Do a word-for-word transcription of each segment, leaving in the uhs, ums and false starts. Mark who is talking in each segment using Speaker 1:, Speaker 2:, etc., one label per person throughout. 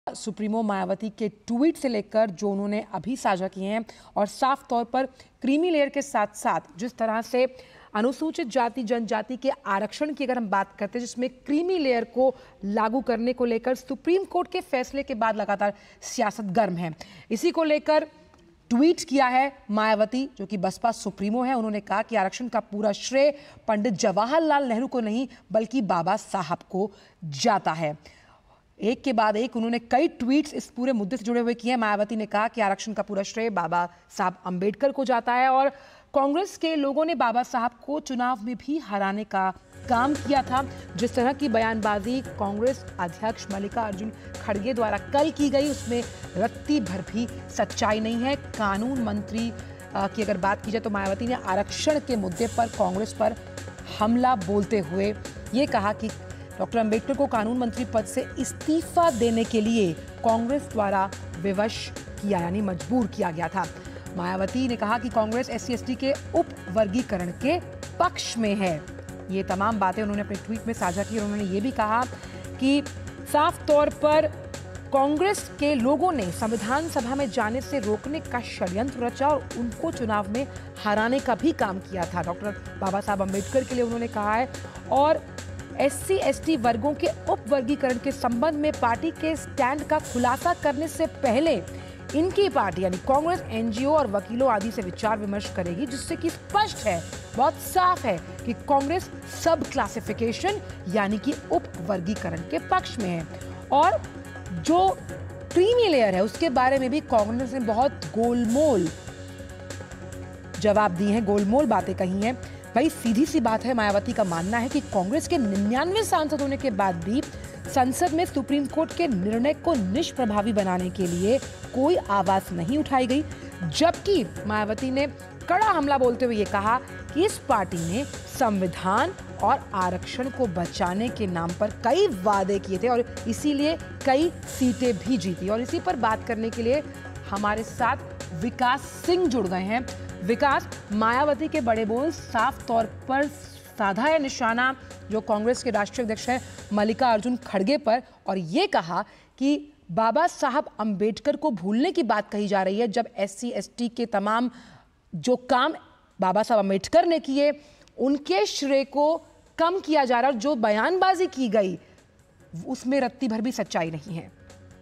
Speaker 1: Supremo Mayawati के tweet से लेकर जो उन्होंने अभी साझा किए हैं और साफ तौर पर क्रीमी लेयर के साथ साथ जिस तरह से अनुसूचित जाति जनजाति के आरक्षण की अगर हम बात करते हैं जिसमें क्रीमी लेयर को लागू करने को लेकर सुप्रीम कोर्ट के फैसले के बाद लगातार सियासत गर्म है। इसी को लेकर ट्वीट किया है मायावती जो कि बसपा सुप्रीमो है। उन्होंने कहा कि आरक्षण का पूरा श्रेय पंडित जवाहरलाल नेहरू को नहीं बल्कि बाबा साहब को जाता है। एक के बाद एक उन्होंने कई ट्वीट्स इस पूरे मुद्दे से जुड़े हुए किए हैं। मायावती ने कहा कि आरक्षण का पूरा श्रेय बाबा साहब अंबेडकर को जाता है और कांग्रेस के लोगों ने बाबा साहब को चुनाव में भी हराने का काम किया था। जिस तरह की बयानबाजी कांग्रेस अध्यक्ष मल्लिकार्जुन खड़गे द्वारा कल की गई उसमें रत्ती भर भी सच्चाई नहीं है। कानून मंत्री की अगर बात की जाए तो मायावती ने आरक्षण के मुद्दे पर कांग्रेस पर हमला बोलते हुए ये कहा कि डॉक्टर अंबेडकर को कानून मंत्री पद से इस्तीफा देने के लिए कांग्रेस द्वारा विवश किया यानी मजबूर किया गया था। मायावती ने कहा कि Congress S C S T के उप वर्गीकरण के पक्ष में है। ये तमाम बातें उन्होंने अपने ट्वीट में साझा की और उन्होंने ये भी कहा कि साफ तौर पर कांग्रेस के लोगों ने संविधान सभा में जाने से रोकने का षड्यंत्र रचा और उनको चुनाव में हराने का भी काम किया था। डॉक्टर बाबा साहब अंबेडकर के लिए उन्होंने कहा है और एस सी एस टी वर्गों के उप वर्गीकरण के संबंध में पार्टी के स्टैंड का खुलासा करने से पहले इनकी पार्टी यानी कांग्रेस एन जी ओ और वकीलों आदि से विचार विमर्श करेगी, जिससे कि स्पष्ट है, बहुत साफ है कि कांग्रेस सब क्लासिफिकेशन यानी कि उप वर्गीकरण के पक्ष में है। और जो क्रीमी लेयर है उसके बारे में भी कांग्रेस ने बहुत गोलमोल जवाब दिए हैं, गोलमोल बातें कही हैं। भाई सीधी सी बात है, मायावती का मानना है कि कांग्रेस के निन्यानवे सांसद होने के बाद भी संसद में सुप्रीम कोर्ट के निर्णय को निष्प्रभावी बनाने के लिए कोई आवाज नहीं उठाई गई। जबकि मायावती ने कड़ा हमला बोलते हुए ये कहा कि इस पार्टी ने संविधान और आरक्षण को बचाने के नाम पर कई वादे किए थे और इसीलिए कई सीटें भी जीती। और इसी पर बात करने के लिए हमारे साथ विकास सिंह जुड़ गए हैं। विकास, मायावती के बड़े बोल साफ तौर पर साधा है निशाना जो कांग्रेस के राष्ट्रीय अध्यक्ष हैं मल्लिकार्जुन खड़गे पर और ये कहा कि बाबा साहब अंबेडकर को भूलने की बात कही जा रही है जब एस सी एस टी के तमाम जो काम बाबा साहब अंबेडकर ने किए उनके श्रेय को कम किया जा रहा है और जो बयानबाजी की गई उसमें रत्ती भर भी सच्चाई नहीं है।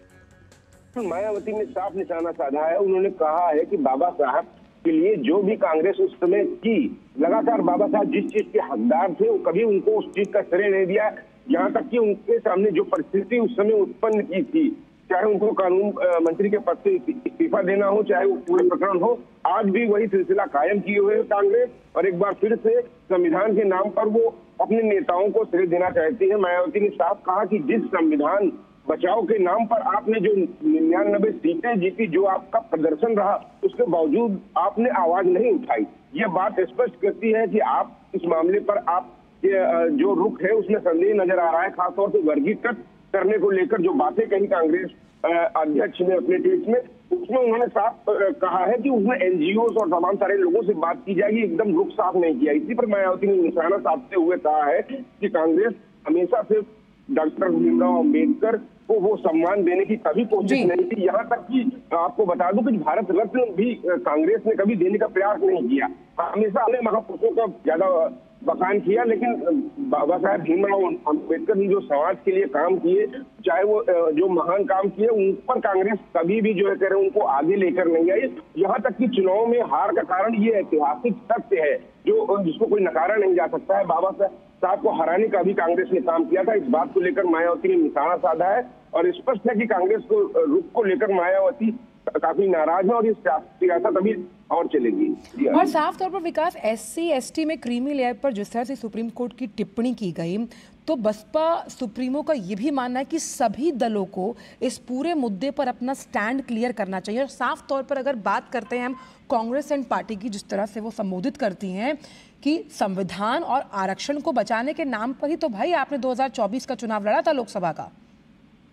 Speaker 2: मायावती ने साफ निशाना साधा है। उन्होंने कहा है कि बाबा साहब के लिए जो भी कांग्रेस उस समय की लगातार बाबा साहब जिस चीज के हकदार थे वो कभी उनको उस चीज का श्रेय नहीं दिया। यहाँ तक कि उनके सामने जो परिस्थिति उस समय उत्पन्न की थी, चाहे उनको कानून मंत्री के पद से इस्तीफा देना हो चाहे वो पूरे प्रकरण हो, आज भी वही सिलसिला कायम किए हुए कांग्रेस और एक बार फिर से संविधान के नाम पर वो अपने नेताओं को श्रेय देना चाहती है। मायावती ने साफ कहा कि जिस संविधान बचाव के नाम पर आपने जो निन्यानबे सीटें जीती, जो आपका प्रदर्शन रहा, उसके बावजूद आपने आवाज नहीं उठाई। यह बात स्पष्ट करती है कि आप इस मामले पर आप जो रुख है उसमें संदेह नजर आ रहा है। खासतौर से वर्गीकृत करने को लेकर जो बातें कही कांग्रेस अध्यक्ष ने अपने ट्वीट में, उसमें उन्होंने साफ कहा है कि उसमें एन जी ओ और तमाम सारे लोगों से बात की जाएगी, एकदम रुख साफ नहीं किया। इसी पर मायावती ने निशाना साधते हुए कहा है कि कांग्रेस हमेशा से डॉक्टर भीमराव अंबेडकर को वो सम्मान देने की कभी कोशिश नहीं थी। यहाँ तक कि आपको बता दूं कि भारत रत्न भी कांग्रेस ने कभी देने का प्रयास नहीं किया। हमेशा अपने महापुरुषों का ज्यादा बखान किया, लेकिन बाबा साहब भीमराव अंबेडकर ने जो समाज के लिए काम किए, चाहे वो जो महान काम किए, उन पर कांग्रेस कभी भी जो है कह रहे उनको आगे लेकर नहीं आई। यहाँ तक कि चुनाव में हार का कारण ये ऐतिहासिक सत्य है जो जिसको कोई नकारा नहीं जा सकता है। बाबा साहब को हराने का भी कांग्रेस ने काम किया था। इस बात को लेकर मायावती ने निशाना साधा है और स्पष्ट है कि कांग्रेस को रुख को लेकर मायावती काफी नाराज है और ये सियासत अभी और चलेगी।
Speaker 1: और साफ तौर पर विकास, एस सी एस टी में क्रीमी लेयर पर जिस तरह से सुप्रीम कोर्ट की टिप्पणी की गई तो बसपा सुप्रीमो का ये भी मानना है कि सभी दलों को इस पूरे मुद्दे पर अपना स्टैंड क्लियर करना चाहिए। और साफ तौर पर अगर बात करते हैं हम कांग्रेस एंड पार्टी की, जिस तरह से वो संबोधित करती हैं कि संविधान और आरक्षण को बचाने के नाम पर ही तो भाई आपने दो हज़ार चौबीस का चुनाव लड़ा था लोकसभा का।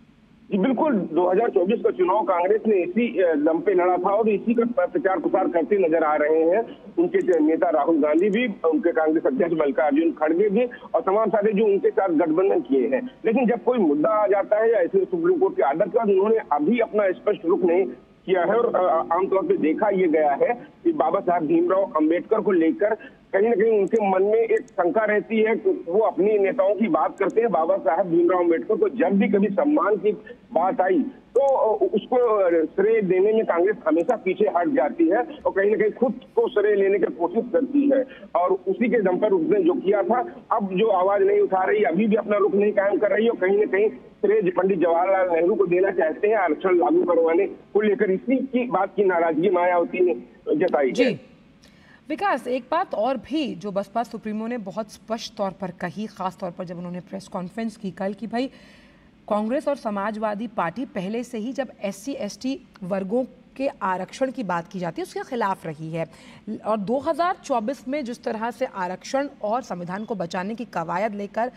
Speaker 2: जी बिल्कुल, दो हज़ार चौबीस का चुनाव कांग्रेस ने इसी अ, दम पे लड़ा था और इसी का प प्रचार प्रसार करते नजर आ रहे हैं। उनके जो नेता राहुल गांधी भी, उनके कांग्रेस अध्यक्ष मल्लिकार्जुन खड़गे भी और तमाम सारे जो उनके साथ गठबंधन किए हैं। लेकिन जब कोई मुद्दा आ जाता है या ऐसे सुप्रीम कोर्ट के आर्डर का, उन्होंने अभी अपना स्पष्ट रुख नहीं किया है और आमतौर पे देखा ये गया है कि बाबा साहब भीमराव अंबेडकर को लेकर कहीं ना कहीं उनके मन में एक शंका रहती है कि वो अपनी नेताओं की बात करते हैं। बाबा साहब भीमराव अंबेडकर को जब भी कभी सम्मान की बात आई तो उसको श्रेय देने में कांग्रेस हमेशा पीछे हट जाती है और कहीं ना कहीं खुद को श्रेय लेने की कोशिश करती है। और उसी के दम पर उसने जो किया था, अब जो आवाज नहीं उठा रही, अभी भी अपना रुख नहीं कायम कर रही और कहीं ना कहीं श्रेय पंडित जवाहरलाल नेहरू को देना चाहते हैं आरक्षण लागू करवाने को लेकर। इसी की बात की नाराजगी मायावती ने जताई है।
Speaker 1: विकास, एक बात और भी जो बसपा सुप्रीमो ने बहुत स्पष्ट तौर पर कही, खास तौर पर जब उन्होंने प्रेस कॉन्फ्रेंस की कल, कि भाई कांग्रेस और समाजवादी पार्टी पहले से ही जब एस सी एस टी वर्गों के आरक्षण की बात की जाती है उसके खिलाफ रही है। और दो हज़ार चौबीस में जिस तरह से आरक्षण और संविधान को बचाने की कवायद लेकर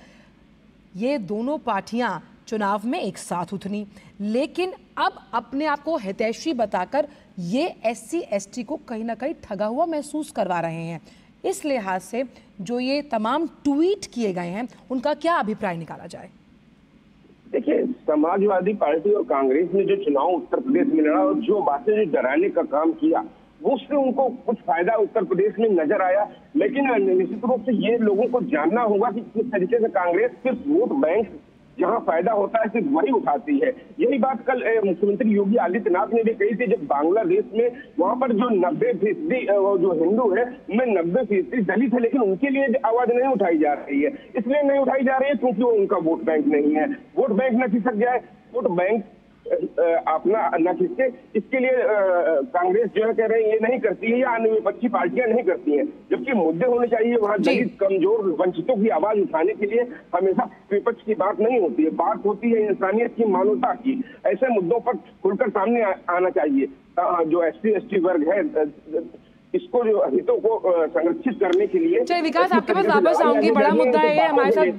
Speaker 1: ये दोनों पार्टियां चुनाव में एक साथ उतरी, लेकिन अब अपने आप को हितैषी बताकर ये एस सी एस टी को कहीं ना कहीं ठगा हुआ महसूस करवा रहे हैं। इस लिहाज से जो ये तमाम ट्वीट किए गए हैं उनका क्या अभिप्राय निकाला जाए?
Speaker 2: देखिए, समाजवादी पार्टी और कांग्रेस ने जो चुनाव उत्तर प्रदेश में लड़ा और जो बातें जो डराने का काम किया, वो उससे उनको कुछ फायदा उत्तर प्रदेश में नजर आया। लेकिन निश्चित रूप से ये लोगों को जानना होगा कि किस तरीके से कांग्रेस सिर्फ वोट बैंक जहां फायदा होता है सिर्फ वही उठाती है। यही बात कल मुख्यमंत्री योगी आदित्यनाथ ने भी कही थी, जब बांग्लादेश में वहां पर जो नब्बे फीसदी जो हिंदू है उनमें नब्बे फीसदी दलित है, लेकिन उनके लिए आवाज नहीं उठाई जा रही है। इसलिए नहीं उठाई जा रही है क्योंकि वो उनका वोट बैंक नहीं है। वोट बैंक न खिसक जाए, वोट बैंक अपना न खिसके, इसके लिए कांग्रेस जो है कह रहे हैं ये नहीं करती है या अन्य विपक्षी पार्टियां नहीं करती हैं। जबकि मुद्दे होने चाहिए वहां दलित, कमजोर, वंचितों की आवाज उठाने के लिए हमेशा विपक्ष की बात नहीं होती है, बात होती है इंसानियत की, मानवता की। ऐसे मुद्दों पर खुलकर सामने आना चाहिए। जो एस सी एस टी वर्ग है इसको जो हितों को संरक्षित करने के लिए।
Speaker 1: चलिए विकास, आपके पास वापस आऊंगी। बड़ा मुद्दा है हमारे साथ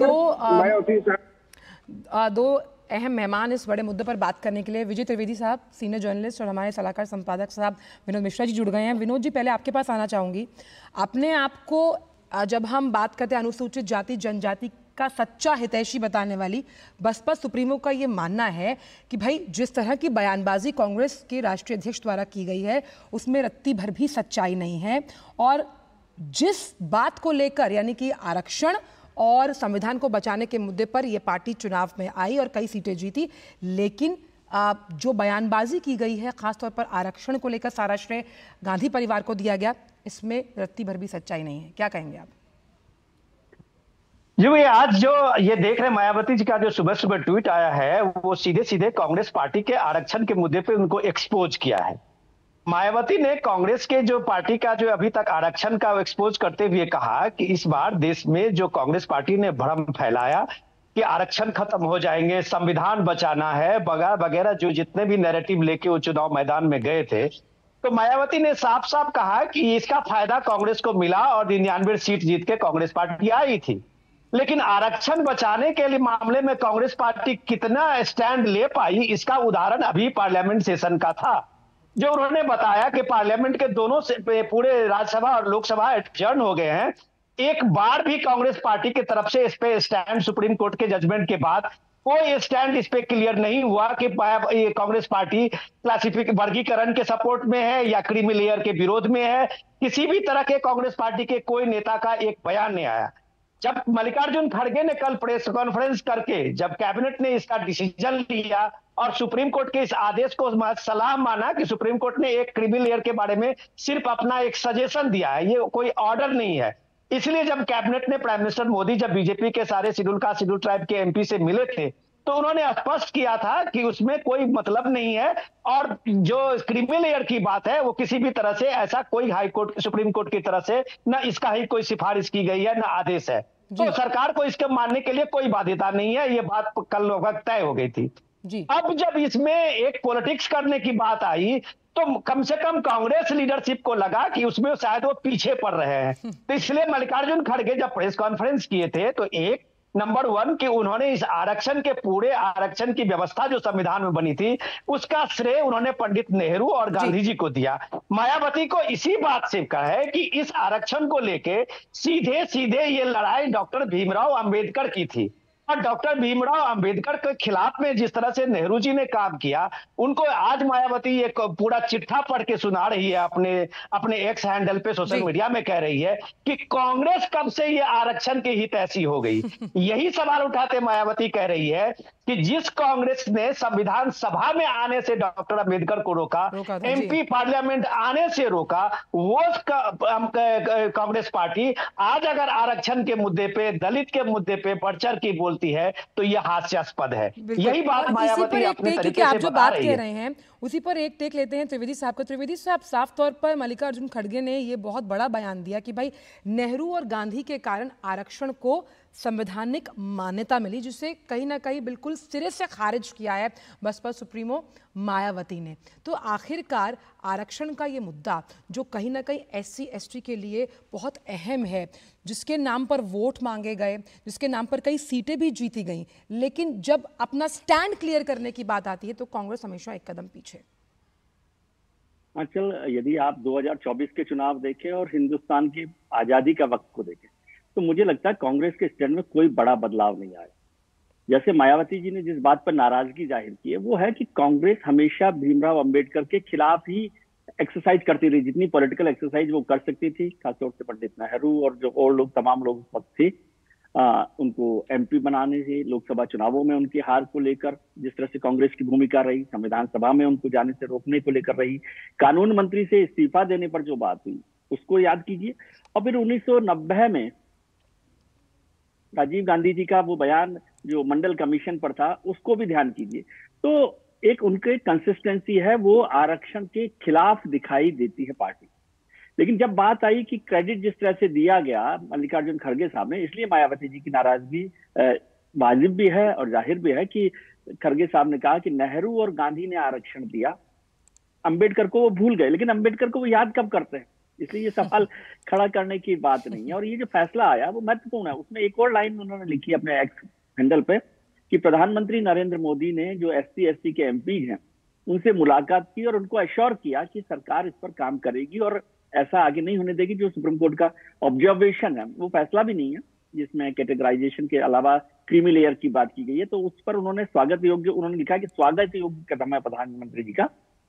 Speaker 1: दो आ, दो अहम मेहमान इस बड़े मुद्दे पर बात करने के लिए। विजय त्रिवेदी साहब, सीनियर जर्नलिस्ट, और हमारे सलाहकार संपादक साहब विनोद मिश्रा जी जुड़ गए हैं। विनोद जी, पहले आपके पास आना चाहूँगी। अपने आप को जब हम बात करते हैं अनुसूचित जाति जनजाति का सच्चा हितैषी बताने वाली बसपा सुप्रीमो का ये मानना है कि भाई जिस तरह की बयानबाजी कांग्रेस के राष्ट्रीय अध्यक्ष द्वारा की गई है उसमें रत्ती भर भी सच्चाई नहीं है, और जिस बात को लेकर यानी कि आरक्षण और संविधान को बचाने के मुद्दे पर यह पार्टी चुनाव में आई और कई सीटें जीती, लेकिन जो बयानबाजी की गई है खासतौर पर आरक्षण को लेकर सारा श्रेय गांधी परिवार को दिया गया, इसमें रत्ती भर भी सच्चाई नहीं है। क्या कहेंगे आप?
Speaker 3: जी भैया, आज जो ये देख रहे हैं मायावती जी का जो सुबह सुबह ट्वीट आया है वो सीधे सीधे कांग्रेस पार्टी के आरक्षण के मुद्दे पे उनको एक्सपोज किया है। मायावती ने कांग्रेस के जो पार्टी का जो अभी तक आरक्षण का एक्सपोज करते हुए कहा कि इस बार देश में जो कांग्रेस पार्टी ने भ्रम फैलाया कि आरक्षण खत्म हो जाएंगे, संविधान बचाना है, वगैरह वगैरह, जो जितने भी नैरेटिव लेके वो चुनाव मैदान में गए थे, तो मायावती ने साफ साफ कहा कि इसका फायदा कांग्रेस को मिला और निन्यानवे सीट जीत के कांग्रेस पार्टी आई थी। लेकिन आरक्षण बचाने के लिए मामले में कांग्रेस पार्टी कितना स्टैंड ले पाई, इसका उदाहरण अभी पार्लियामेंट सेशन का था, जो उन्होंने बताया कि पार्लियामेंट के दोनों से पूरे राज्यसभा और लोकसभा एडजर्न हो गए हैं। एक बार भी कांग्रेस पार्टी की तरफ से इस पे स्टैंड, सुप्रीम कोर्ट के जजमेंट के बाद कोई स्टैंड इस पे क्लियर नहीं हुआ कि कांग्रेस पार्टी क्लासिफिक वर्गीकरण के सपोर्ट में है या क्रीमी लेयर के विरोध में है। किसी भी तरह के कांग्रेस पार्टी के कोई नेता का एक बयान नहीं आया। जब मल्लिकार्जुन खड़गे ने कल प्रेस कॉन्फ्रेंस करके जब कैबिनेट ने इसका डिसीजन लिया और सुप्रीम कोर्ट के इस आदेश को सलाह माना कि सुप्रीम कोर्ट ने एक क्रीमी लेयर के बारे में सिर्फ अपना एक सजेशन दिया है, ये कोई ऑर्डर नहीं है, इसलिए जब कैबिनेट ने प्राइम मिनिस्टर मोदी जब बीजेपी के सारे शेड्यूल कास्ट शेड्यूल ट्राइब के एमपी से मिले थे तो उन्होंने स्पष्ट किया था कि उसमें कोई मतलब नहीं है, और जो क्रीमी लेयर की बात है वो किसी भी तरह से ऐसा कोई हाई कोर्ट सुप्रीम कोर्ट की तरफ से न इसका ही कोई सिफारिश की गई है न आदेश है, तो सरकार को इसके मानने के लिए कोई बाध्यता नहीं है। ये बात कल लगभग तय हो गई थी जी। अब जब इसमें एक पॉलिटिक्स करने की बात आई तो कम से कम कांग्रेस लीडरशिप को लगा कि उसमें शायद वो पीछे पड़ रहे हैं, तो इसलिए मल्लिकार्जुन खड़गे जब प्रेस कॉन्फ्रेंस किए थे तो एक नंबर वन कि उन्होंने इस आरक्षण के पूरे आरक्षण की व्यवस्था जो संविधान में बनी थी उसका श्रेय उन्होंने पंडित नेहरू और गांधी जी को दिया। मायावती को इसी बात से कहा है कि इस आरक्षण को लेके सीधे सीधे ये लड़ाई डॉक्टर भीमराव अंबेडकर की थी और डॉक्टर भीमराव अंबेडकर के खिलाफ में जिस तरह से नेहरू जी ने काम किया, उनको आज मायावती एक पूरा चिट्ठा पढ़ के सुना रही है अपने अपने एक्स हैंडल पे सोशल मीडिया में, कह रही है कि कांग्रेस कब से ये आरक्षण की हितैषी हो गई। यही सवाल उठाते मायावती कह रही है कि जिस कांग्रेस ने संविधान सभा में आने से डॉक्टर अंबेडकर को रोका, रोका एमपी पार्लियामेंट आने से रोका, वो कांग्रेस पार्टी आज अगर आरक्षण के मुद्दे पे, दलित के मुद्दे पे बढ़ चढ़ की बोलती है तो यह हास्यास्पद है। यही बात मायावती अपने तरीके
Speaker 1: आप
Speaker 3: से
Speaker 1: जो
Speaker 3: बता
Speaker 1: बात
Speaker 3: रही
Speaker 1: कह
Speaker 3: है।
Speaker 1: रहे हैं उसी पर एक टेक लेते हैं त्रिवेदी साहब का। त्रिवेदी साहब, साफ तौर पर मल्लिकार्जुन खड़गे ने ये बहुत बड़ा बयान दिया कि भाई नेहरू और गांधी के कारण आरक्षण को संवैधानिक मान्यता मिली, जिसे कहीं ना कहीं बिल्कुल सिरे से खारिज किया है बसपा सुप्रीमो मायावती ने। तो आखिरकार आरक्षण का ये मुद्दा जो कहीं ना कहीं एस सी एस टी के लिए बहुत अहम है, जिसके नाम पर वोट मांगे गए, जिसके नाम पर कई सीटें भी जीती गई, लेकिन जब अपना स्टैंड क्लियर करने की बात आती है तो कांग्रेस हमेशा एक कदम पीछे।
Speaker 4: अंचल, यदि आप दो हज़ार चौबीस के चुनाव देखें और हिंदुस्तान की आजादी का वक्त को देखें तो मुझे लगता है कांग्रेस के स्टैंड में कोई बड़ा बदलाव नहीं आया। जैसे मायावती जी ने जिस बात पर नाराजगी जाहिर की है वो है कि कांग्रेस हमेशा भीमराव अंबेडकर के खिलाफ ही एक्सरसाइज करती रही, जितनी पॉलिटिकल एक्सरसाइज वो कर सकती थी। खासतौर से पंडित नेहरू और जो और लोग, तमाम लोग उस वक्त थे, आ, उनको एमपी बनाने से, लोकसभा चुनावों में उनकी हार को लेकर जिस तरह से कांग्रेस की भूमिका रही, संविधान सभा में उनको जाने से रोकने को लेकर रही, कानून मंत्री से इस्तीफा देने पर जो बात हुई उसको याद कीजिए। और फिर उन्नीस सौ नब्बे में राजीव गांधी जी का वो बयान जो मंडल कमीशन पर था उसको भी ध्यान कीजिए। तो एक उनके कंसिस्टेंसी है, वो आरक्षण के खिलाफ दिखाई देती है पार्टी। लेकिन जब बात आई कि क्रेडिट जिस तरह से दिया गया मल्लिकार्जुन खड़गे साहब ने, इसलिए मायावती जी की नाराजगी वाजिब भी है और जाहिर भी है कि खड़गे साहब ने कहा कि नेहरू और गांधी ने आरक्षण दिया, अंबेडकर को वो भूल गए। लेकिन अंबेडकर को वो याद कब करते हैं, इसलिए ये सवाल खड़ा करने की बात नहीं है। और ये जो फैसला आया वो महत्वपूर्ण है। उसमें एक और लाइन उन्होंने लिखी अपने एक्स हैंडल पे कि प्रधानमंत्री नरेंद्र मोदी ने जो एस सी एस टी के एम पी हैं उनसे मुलाकात की और उनको एश्योर किया कि सरकार इस पर काम करेगी और ऐसा आगे नहीं होने देगी। जो सुप्रीम कोर्ट का ऑब्जर्वेशन है, वो फैसला भी नहीं है जिसमें कैटेगराइजेशन के अलावा क्रीमी लेयर की बात की गई है, तो उस पर उन्होंने स्वागत योग्य उन्होंने लिखा कि स्वागत योग्य कदम है प्रधानमंत्री जी का।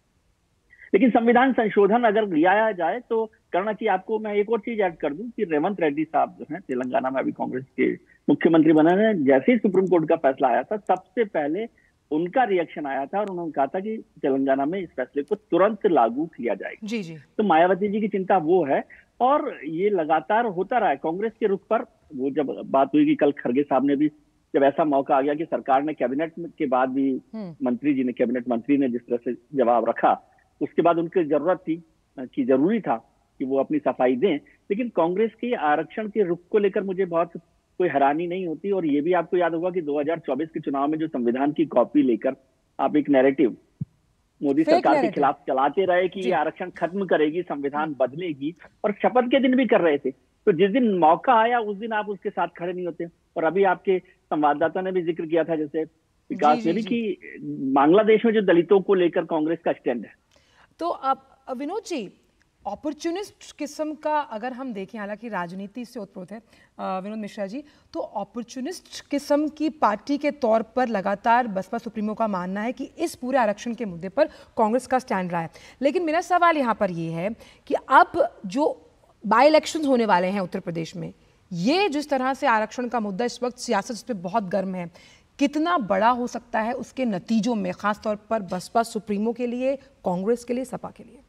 Speaker 4: लेकिन संविधान संशोधन अगर लिया जाए तो करना चाहिए। आपको मैं एक और चीज ऐड कर दूं कि रेवंत रेड्डी साहब जो हैं तेलंगाना में अभी कांग्रेस के मुख्यमंत्री बने हैं, जैसे ही सुप्रीम कोर्ट का फैसला आया था सबसे पहले उनका रिएक्शन आया था और उन्होंने कहा था कि तेलंगाना में इस फैसले को तुरंत लागू किया जाएगा।
Speaker 1: जी जी।
Speaker 4: तो मायावती जी की चिंता वो है और ये लगातार होता रहा है कांग्रेस के रुख पर। वो जब बात हुई कि कल खड़गे साहब ने भी, जब ऐसा मौका आ गया कि सरकार ने कैबिनेट के बाद भी मंत्री जी ने, कैबिनेट मंत्री ने जिस तरह से जवाब रखा, उसके बाद उनकी जरूरत थी कि जरूरी था कि वो अपनी सफाई दें। लेकिन कांग्रेस के आरक्षण के रुख को लेकर मुझे बहुत कोई हैरानी नहीं होती। और ये भी आपको याद होगा कि दो हज़ार चौबीस के चुनाव में जो संविधान की कॉपी लेकर आप एक नैरेटिव मोदी सरकार के खिलाफ चलाते रहे कि ये आरक्षण खत्म करेगी, संविधान बदलेगी, और शपथ के दिन भी कर रहे थे। तो जिस दिन मौका आया उस दिन आप उसके साथ खड़े नहीं होते। और अभी आपके संवाददाता ने भी जिक्र किया था, जैसे विकास ने भी, कि बांग्लादेश में जो दलितों को लेकर कांग्रेस का स्टैंड है।
Speaker 1: तो अब विनोद जी, अपॉर्चुनिस्ट किस्म का अगर हम देखें, हालांकि राजनीति से ओतप्रोत है विनोद मिश्रा जी, तो अपॉर्चुनिस्ट किस्म की पार्टी के तौर पर लगातार बसपा सुप्रीमो का मानना है कि इस पूरे आरक्षण के मुद्दे पर कांग्रेस का स्टैंड रहा है। लेकिन मेरा सवाल यहाँ पर ये है कि अब जो बाई इलेक्शंस होने वाले हैं उत्तर प्रदेश में, ये जिस तरह से आरक्षण का मुद्दा इस वक्त सियासत इस पर बहुत गर्म है, कितना बड़ा हो सकता है उसके नतीजों में, खासतौर पर बसपा सुप्रीमो के लिए, कांग्रेस के लिए, सपा के लिए?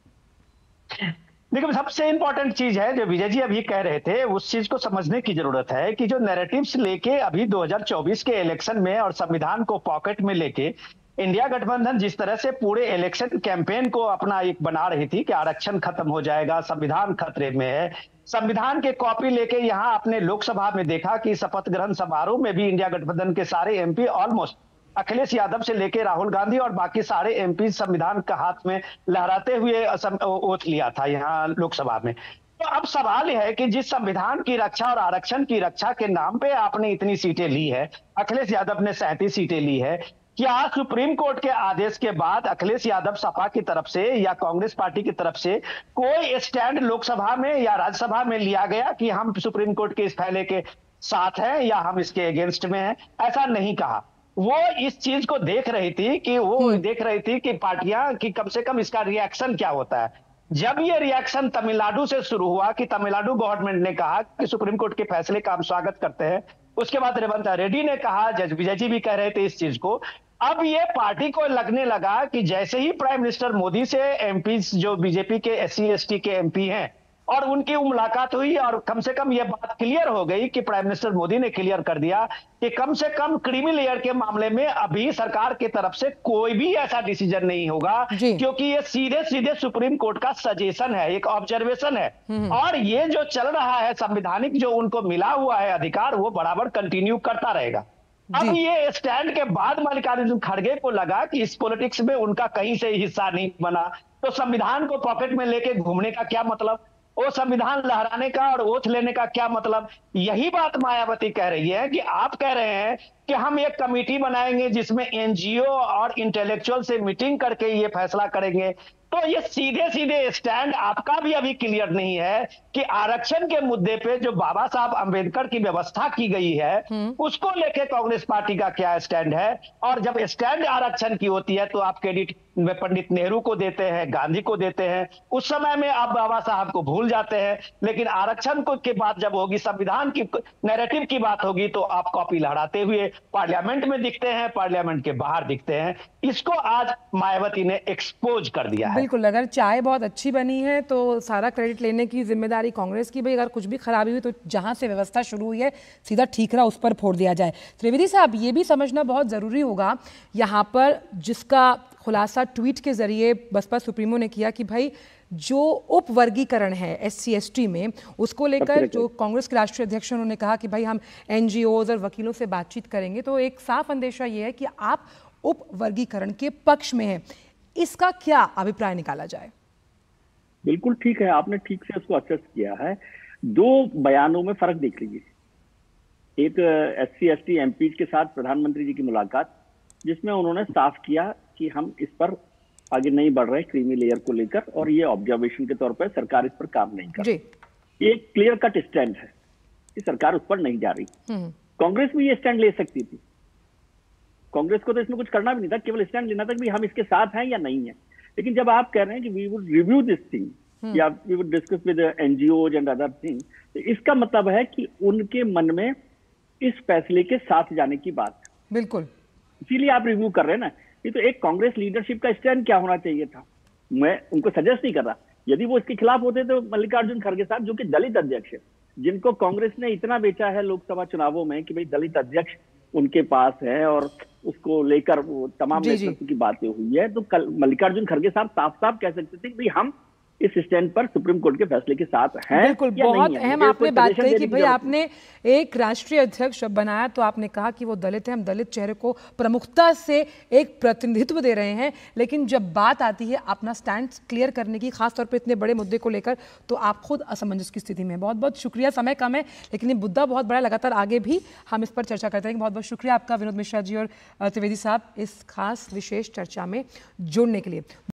Speaker 3: देखिए, सबसे इंपॉर्टेंट चीज है जो विजय जी अभी कह रहे थे, उस चीज को समझने की जरूरत है कि जो नैरेटिव्स लेके अभी दो हज़ार चौबीस के इलेक्शन में और संविधान को पॉकेट में लेके इंडिया गठबंधन जिस तरह से पूरे इलेक्शन कैंपेन को अपना एक बना रही थी कि आरक्षण खत्म हो जाएगा, संविधान खतरे में है, संविधान के कॉपी लेके यहाँ अपने लोकसभा में देखा कि शपथ ग्रहण समारोह में भी इंडिया गठबंधन के सारे एमपी, ऑलमोस्ट अखिलेश यादव से लेके राहुल गांधी और बाकी सारे एमपी संविधान का हाथ में लहराते हुए ओथ लिया था यहाँ लोकसभा में। तो अब सवाल यह है कि जिस संविधान की रक्षा और आरक्षण की रक्षा के नाम पे आपने इतनी सीटें ली है, अखिलेश यादव ने सैंतीस सीटें ली है, क्या सुप्रीम कोर्ट के आदेश के बाद अखिलेश यादव सपा की तरफ से या कांग्रेस पार्टी की तरफ से कोई स्टैंड लोकसभा में या राज्यसभा में लिया गया कि हम सुप्रीम कोर्ट के इस फैसले के साथ हैं या हम इसके अगेंस्ट में हैं? ऐसा नहीं कहा। वो इस चीज को देख रही थी कि वो देख रही थी कि पार्टियां कि कम से कम इसका रिएक्शन क्या होता है। जब ये रिएक्शन तमिलनाडु से शुरू हुआ कि तमिलनाडु गवर्नमेंट ने कहा कि सुप्रीम कोर्ट के फैसले का हम स्वागत करते हैं, उसके बाद रेवंत रेड्डी ने कहा, जज विजय जी भी कह रहे थे इस चीज को। अब ये पार्टी को लगने लगा कि जैसे ही प्राइम मिनिस्टर मोदी से एमपी जो बीजेपी के एस सी एस टी के एमपी हैं और उनकी मुलाकात हुई और कम से कम ये बात क्लियर हो गई कि प्राइम मिनिस्टर मोदी ने क्लियर कर दिया कि कम से कम क्रीमी लेयर के मामले में अभी सरकार की तरफ से कोई भी ऐसा डिसीजन नहीं होगा, क्योंकि ये सीधे सीधे सुप्रीम कोर्ट का सजेशन है, एक ऑब्जर्वेशन है। और ये जो चल रहा है संवैधानिक जो उनको मिला हुआ है अधिकार, वो बराबर कंटिन्यू करता रहेगा। अब ये स्टैंड के बाद मल्लिकार्जुन खड़गे को लगा कि इस पॉलिटिक्स में उनका कहीं से हिस्सा नहीं बना, तो संविधान को पॉकेट में लेके घूमने का क्या मतलब, वो संविधान लहराने का और ओथ लेने का क्या मतलब। यही बात मायावती कह रही है कि आप कह रहे हैं कि हम एक कमेटी बनाएंगे जिसमें एनजीओ और इंटेलेक्चुअल से मीटिंग करके ये फैसला करेंगे। तो ये सीधे सीधे स्टैंड आपका भी अभी क्लियर नहीं है कि आरक्षण के मुद्दे पे जो बाबा साहब अंबेडकर की व्यवस्था की गई है उसको लेके कांग्रेस पार्टी का क्या स्टैंड है। और जब स्टैंड आरक्षण की होती है तो आप क्रेडिट पंडित नेहरू को देते हैं, गांधी को देते हैं, उस समय में आप बाबा साहब को भूल जाते हैं। लेकिन आरक्षण को के बाद जब होगी संविधान की नैरेटिव की बात होगी तो आप कॉपी लहराते हुए पार्लियामेंट में दिखते हैं, पार्लियामेंट के बाहर दिखते हैं। इसको आज मायावती ने एक्सपोज कर दिया है।
Speaker 1: बिल्कुल, अगर चाय बहुत अच्छी बनी है तो सारा क्रेडिट लेने की जिम्मेदारी कांग्रेस की, भाई अगर कुछ भी खराबी हुई तो जहां से व्यवस्था शुरू हुई है सीधा ठीकरा उस पर फोड़ दिया जाए। त्रिवेदी साहब, ये भी समझना बहुत ज़रूरी होगा यहाँ पर, जिसका खुलासा ट्वीट के जरिए बसपा सुप्रीमो ने किया कि भाई जो उप वर्गीकरण है एस सी एस टी में, उसको लेकर जो कांग्रेस के राष्ट्रीय अध्यक्ष उन्होंने कहा कि भाई हम एनजीओज और वकीलों से बातचीत करेंगे, तो एक साफ अंदेशा ये है कि आप उप वर्गीकरण के पक्ष में हैं। इसका क्या अभिप्राय निकाला जाए?
Speaker 4: बिल्कुल ठीक है, आपने ठीक से उसको असेस किया है। दो बयानों में फर्क देख लीजिए। एक S C S T MP के साथ प्रधानमंत्री जी की मुलाकात, जिसमें उन्होंने साफ किया कि हम इस पर आगे नहीं बढ़ रहे क्रीमी लेयर को लेकर, और ये ऑब्जर्वेशन के तौर पर सरकार इस पर काम नहीं कर रही। ये क्लियर कट स्टैंड है कि सरकार उस पर नहीं जा रही। कांग्रेस भी ये स्टैंड ले सकती थी, कांग्रेस को तो इसमें कुछ करना भी नहीं था, केवल स्टैंड लेना था कि हम इसके साथ हैं या नहीं है। लेकिन जब आप कह रहे हैं कि we would review this thing या we would discuss with NGOs and other thing, तो इसका मतलब है कि उनके मन में इस फैसले के साथ जाने की बात।
Speaker 1: बिल्कुल,
Speaker 4: इसीलिए आप रिव्यू कर रहे हैं ना। ये तो एक कांग्रेस लीडरशिप का स्टैंड क्या होना चाहिए था, मैं उनको सजेस्ट नहीं कर रहा। यदि वो इसके खिलाफ होते तो मल्लिकार्जुन खड़गे साहब, जो कि दलित अध्यक्ष है, जिनको कांग्रेस ने इतना बेचा है लोकसभा चुनावों में कि भाई दलित अध्यक्ष उनके पास है और उसको लेकर वो तमाम नेतृत्व की बातें हुई है, तो कल मल्लिकार्जुन खड़गे साहब साफ साफ कह सकते थे कि भाई हम इस स्टैंड पर सुप्रीम कोर्ट के फैसले के साथ हैं।
Speaker 1: बिल्कुल, बहुत अहम आपने बात कही कि भाई आपने एक राष्ट्रीय अध्यक्ष जब बनाया तो आपने कहा कि वो दलित है, हम दलित चेहरे को प्रमुखता से एक प्रतिनिधित्व दे रहे हैं। लेकिन जब बात आती है अपना स्टैंड क्लियर करने की, खासतौर पर इतने बड़े मुद्दे को लेकर, तो आप खुद असमंजस की स्थिति में। बहुत बहुत शुक्रिया, समय कम है लेकिन ये मुद्दा बहुत बड़ा, लगातार आगे भी हम इस पर चर्चा करते रहेंगे। बहुत बहुत शुक्रिया आपका विनोद मिश्रा जी और त्रिवेदी साहब इस खास विशेष चर्चा में जुड़ने के लिए।